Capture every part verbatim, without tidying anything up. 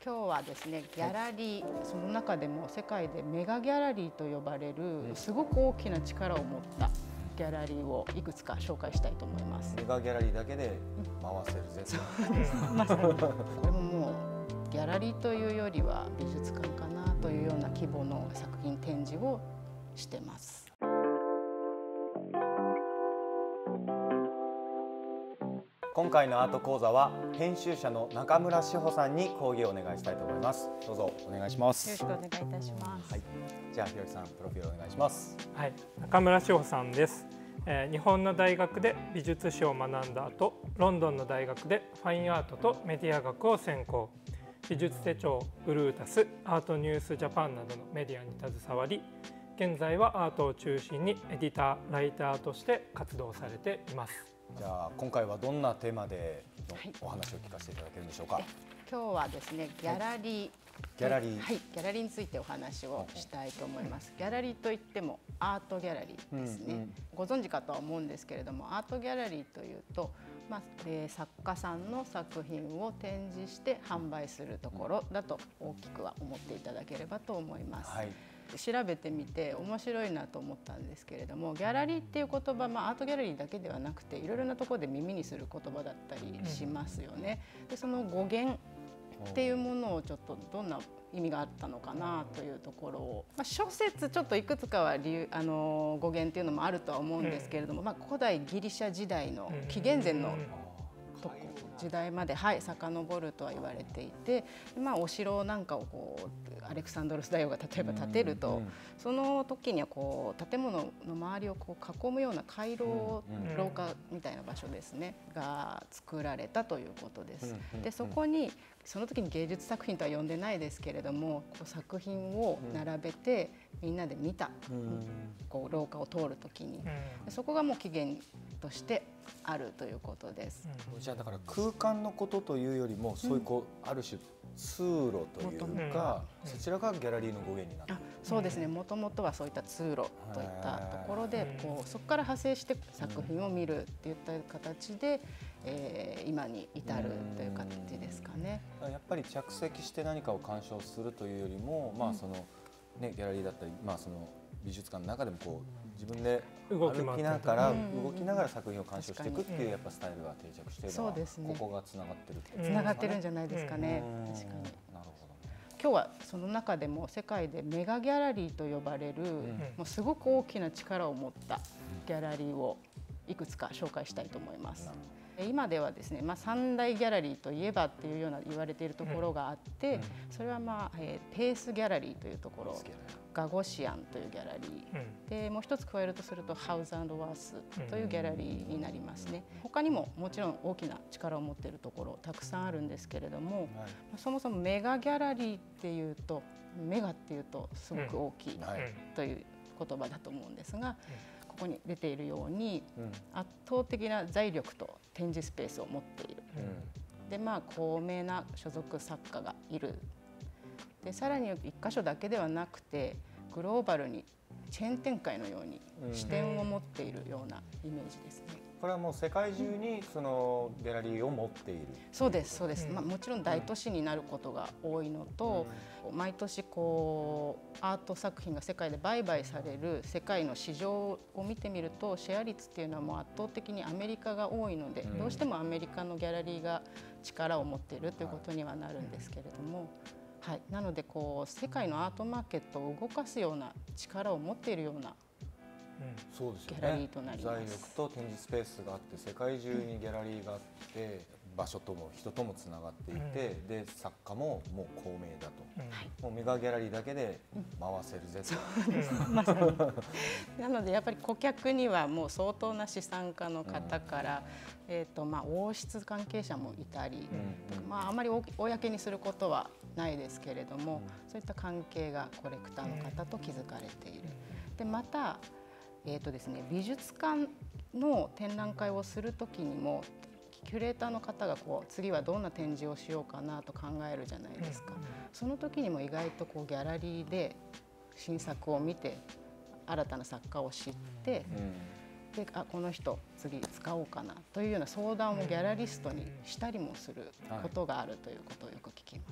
今日はですね、ギャラリー、その中でも世界でメガギャラリーと呼ばれるすごく大きな力を持ったギャラリーをいくつか紹介したいと思います。 メガギャラリーだけで回せるぜ。 そうです。まさにこれももうギャラリーというよりは美術館かなというような規模の作品展示をしてます。 今回のアート講座は編集者の中村志保さんに講義をお願いしたいと思います。どうぞお願いします。 よろしくお願いいたします。 はい、じゃあひろきさん、プロフィールお願いします。 はい、中村志保さんです。えー、日本の大学で美術史を学んだ後、ロンドンの大学でファインアートとメディア学を専攻。美術手帳、ブルータス、アートニュースジャパンなどのメディアに携わり、現在はアートを中心にエディター、ライターとして活動されています。 じゃあ今回はどんなテーマでのお話を聞かせていただけるんでしょうか。はい、 今日はですね、ギャラリー、 ギャラリー、 はい、ギャラリーについてお話をしたいと思います。ギャラリーといってもアートギャラリーですね。うんうん、ご存知かとは思うんですけれども、アートギャラリーというと、まあえー、作家さんの作品を展示して販売するところだと大きくは思っていただければと思います。はい、調べてみて面白いなと思ったんですけれども、ギャラリーっていう言葉、まあ、アートギャラリーだけではなくていろいろなところで耳にする言葉だったりしますよね。でその語源っていうものをちょっとどんな意味があったのかなというところを、まあ、諸説ちょっといくつかは理由あの語源っていうのもあるとは思うんですけれども、まあ、古代ギリシャ時代の紀元前のと時代まで、はい、遡るとは言われていて、まあ、お城なんかをこうアレクサンドロス大王が例えば建てると、その時にはこう建物の周りをこう囲むような回廊、廊下みたいな場所ですねが作られたということです。でそこにその時に芸術作品とは呼んでないですけれども、こう作品を並べてみんなで見た、こう廊下を通る時に、そこがもう起源としてあるということです。 じゃあだから空間のことというよりも、そういうこうある種通路というか、そちらがギャラリーの語源になる。 そうですね。もともとはそういった通路といったところで、こうそこから派生して作品を見るっていった形で、えー、今に至るという形ですかね。 やっぱり着席して何かを鑑賞するというよりも、まあそのねギャラリーだったり、まあその美術館の中でもこう自分で歩きながら動きながら作品を鑑賞していくっていうやっぱスタイルが定着しているのは、ここがつながってるっていうつながってるんじゃないですかね。確かに。なるほどね。今日はその中でも世界でメガギャラリーと呼ばれる、もうすごく大きな力を持ったギャラリーをいくつか紹介したいと思います。今ではですね、まあ、三大ギャラリーといえばっていうような言われているところがあって、それは、まあえー、ペースギャラリーというところ、ガゴシアンというギャラリー、でもう一つ加えるとするとハウズ&ワースというギャラリーになりますね。他にももちろん大きな力を持っているところたくさんあるんですけれども、はい、そもそもメガギャラリーっていうと、メガっていうとすごく大きいという言葉だと思うんですが、ここに出ているように、うん、圧倒的な財力と展示スペースを持っている、うん、でまあ高名な所属作家がいる、でさらに一箇所だけではなくてグローバルにチェーン展開のように視点を持っているようなイメージですね。 これはもう世界中にそのギャラリーを持っている。 そうですそうです。まあ、もちろん大都市になることが多いのと、うん、毎年こうアート作品が世界で売買される世界の市場を見てみると、シェア率っていうのはもう圧倒的にアメリカが多いので、うん、どうしてもアメリカのギャラリーが力を持っているということにはなるんですけれども、はい、なのでこう世界のアートマーケットを動かすような力を持っているようなそうですよね、 ギャラリーとなります。 財力と展示スペースがあって、世界中にギャラリーがあって、場所とも人ともつながっていて、うん、で作家ももう高名だと、うん、もうメガギャラリーだけで回せるぜと、 そうですまさになのでやっぱり顧客にはもう相当な資産家の方から、うん、えーとまあ、王室関係者もいたり、うん、まあ、あまり公にすることはないですけれども、うん、そういった関係がコレクターの方と築かれている。でまたえーとですね、美術館の展覧会をするときにもキュレーターの方がこう次はどんな展示をしようかなと考えるじゃないですか。その時にも意外とこうギャラリーで新作を見て新たな作家を知って、であこの人次使おうかなというような相談をギャラリストにしたりもすることがあるということをよく聞きます。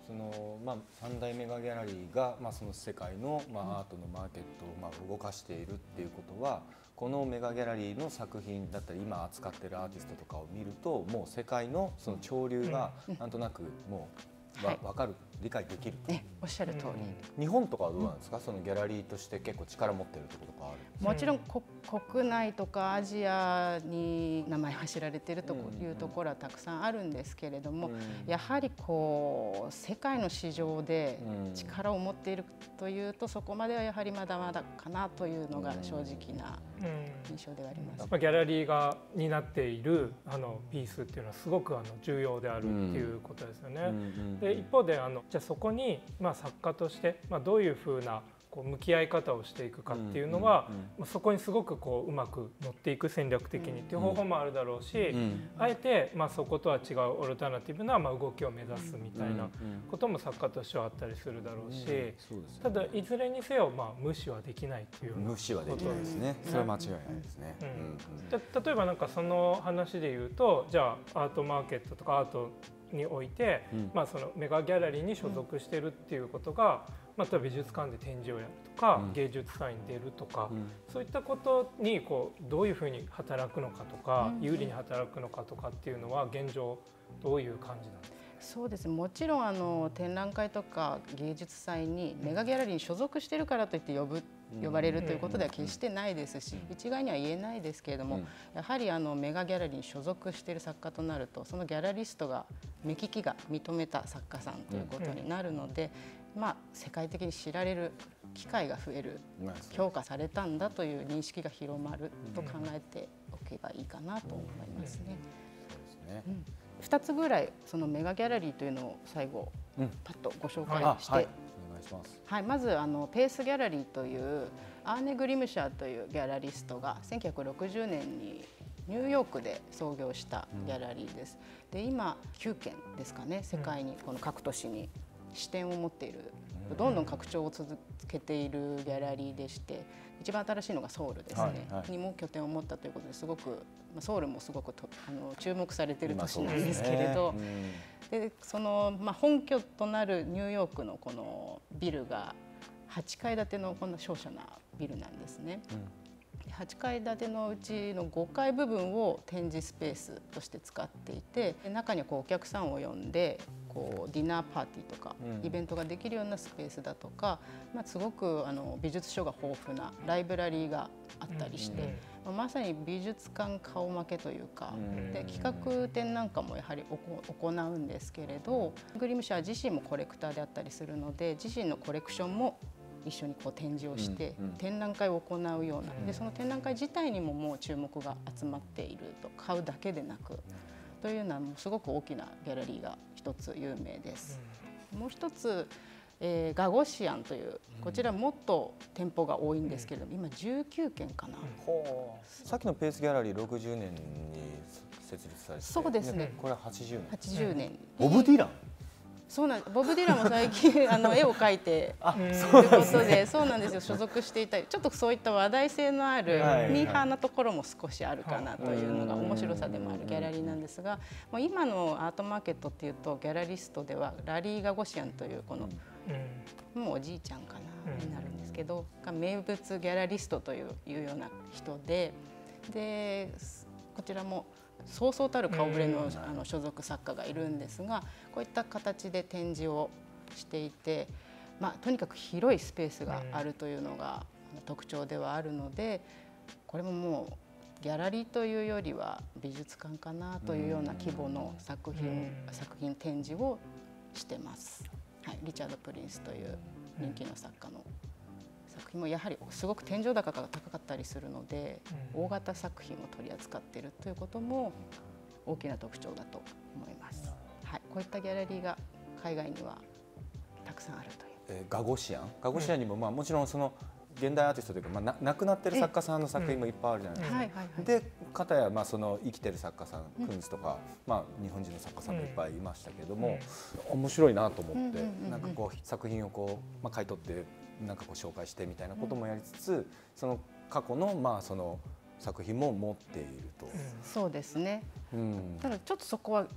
そのまあ三大メガギャラリーがまあその世界のまあアートのマーケットをまあ動かしているっていうことは、このメガギャラリーの作品だったり今扱ってるアーティストとかを見ると、もう世界のその潮流がなんとなくもうわ分かる、理解できる。 ね、おっしゃる通り。 日本とかはどうなんですか、そのギャラリーとして結構力持ってるところとかある？ もちろんこ国内とかアジアに名前は知られているというところはたくさんあるんですけれども、やはりこう世界の市場で力を持っているというと、そこまではやはりまだまだかなというのが正直な印象ではあります。 やっぱギャラリーが担っているあのピースっていうのはすごくあの重要であるっていうことですよね。で一方であのじゃあそこにまあ作家としてまあどういうふうなこう向き合い方をしていくかっていうのは、まあそこにすごくこううまく乗っていく戦略的にっていう方法もあるだろうし、あえてまあそことは違うオルタナティブなまあ動きを目指すみたいなことも作家としてはあったりするだろうし、ただいずれにせよまあ無視はできないっていう無視はできないですね。それは間違いないですね。 例えばなんかその話で言うと、じゃあアートマーケットとかアートにおいて、うん、まあそのメガギャラリーに所属してるっていうことが、うん、また美術館で展示をやるとか、うん、芸術祭に出るとか、うん、そういったことにこうどういうふうに働くのかとか、うん、有利に働くのかとかっていうのは現状どういう感じなんですか？ そうですね、もちろんあの展覧会とか芸術祭にメガギャラリーに所属しているからといって呼ぶ呼ばれるということでは決してないですし、一概には言えないですけれども、やはりあのメガギャラリーに所属している作家となると、そのギャラリストが目利きが認めた作家さんということになるので、まあ世界的に知られる機会が増える、評価されたんだという認識が広まると考えておけばいいかなと思いますね。ふたつぐらいそのメガギャラリーというのを最後パッとご紹介して、はい、まずあのペースギャラリーというアーネ・グリムシャーというギャラリストがせんきゅうひゃくろくじゅうねんにニューヨークで創業したギャラリーです。で今きゅうけんですかね、世界にこの各都市に支店を持っている、どんどん拡張を続けているギャラリーでして、一番新しいのがソウルですね、はいはい、にも拠点を持ったということですごく、ソウルもすごくとあの注目されている都市なんですけれど、で、ね、うん、でその、まあ、本拠となるニューヨークのこのビルがはちかい建てのこんな瀟洒なビルなんですね。うん、はちかい建てのうちのごかい部分を展示スペースとして使っていて、中にはこうお客さんを呼んでこうディナーパーティーとかイベントができるようなスペースだとか、まあ、すごくあの美術書が豊富なライブラリーがあったりして、まあ、まさに美術館顔負けというか、で企画展なんかもやはり行うんですけれど、グリムシャー自身もコレクターであったりするので、自身のコレクションも一緒にこう展示をして展覧会を行うような、でその展覧会自体にももう注目が集まっていると、買うだけでなくというのはもうすごく大きなギャラリーが一つ有名です。もう一つ、えー、ガゴシアンというこちらもっと店舗が多いんですけれども、今じゅうきゅうけんかな。 さっきのペースギャラリーろくじゅうねんに設立されて、 そうですね、 これははちじゅうねん。 はちじゅうねん。 ボブ・ディラン。 そうなんです。ボブ・ディランも最近あの絵を描いてということで、そうなんですよ、所属していたり、ちょっとそういった話題性のあるミーハーなところも少しあるかなというのが面白さでもあるギャラリーなんですが、もう今のアートマーケットっていうとギャラリストではラリー・ガゴシアンというこの、うん、もうおじいちゃんかなになるんですけど、が名物ギャラリストといういうような人で、でこちらもそうそうたる顔ぶれの、あの所属作家がいるんですが、こういった形で展示をしていて、まあ、とにかく広いスペースがあるというのが特徴ではあるので、これももうギャラリーというよりは美術館かなというような規模の作品、作品展示をしてます。はい、リチャード・プリンスという人気の作家の作品もやはりすごく天井高が高かったりするので、うん、大型作品を取り扱っているということも大きな特徴だと思います。はい、こういったギャラリーが海外にはたくさんあるという。 えー、ガゴシアン、ガゴシアンにも、まあ、もちろんその現代アーティストというか、まあ、な亡くなってる作家さんの作品もいっぱいあるじゃないですか。で、かたやまあその生きてる作家さん、クンツとか、まあ、日本人の作家さんもいっぱいいましたけども、うん、面白いなと思って、なんかこう作品をこう、まあ、買い取ってなんかこう紹介してみたいなこともやりつつ、うん、その過去のまあその作品も持っていると。うん、 そうですね。うん、ただちょっとそこは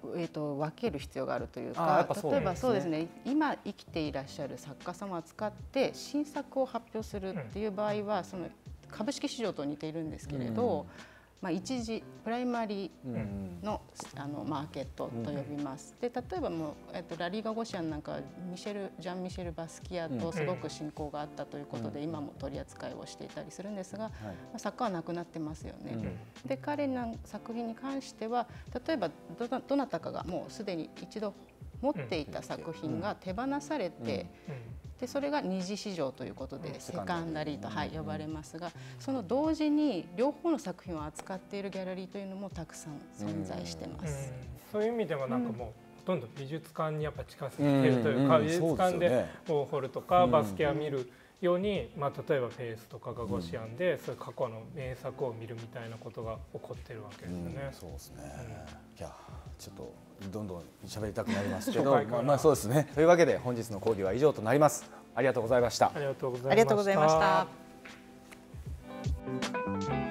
えー、と分ける必要があるというか、 あーやっぱそう例えばなんですねそうですね、今生きていらっしゃる作家様を使って新作を発表するっていう場合は、その株式市場と似ているんですけれど、まあ、一時プライマリーの、あのマーケットと呼びます。で例えばもう、えっと、ラリーガ・ゴシアンなんかはミシェルジャン・ミシェル・バスキアとすごく親交があったということで、今も取り扱いをしていたりするんですが、まあ、作家は亡くなってますよね。で彼の作品に関しては例えばどなどなたかがもうすでに一度持っていた作品が手放されて、でそれが二次市場ということでセカンダリーと、はい、呼ばれますが、その同時に両方の作品を扱っているギャラリーというのもたくさん存在してます。 そういう意味ではなんかもう、ほとんど美術館にやっぱ近づいているというか、美術館でウォーホルとかバスキア見るように、まあ、例えばフェイスとかガゴシアンで、そういう過去の名作を見るみたいなことが起こってるわけですよね。 そうですね、いやちょっとどんどん喋りたくなりますけどまあ、まあそうですね。というわけで本日の講義は以上となります。ありがとうございました。 ありがとうございました。 ありがとうございました。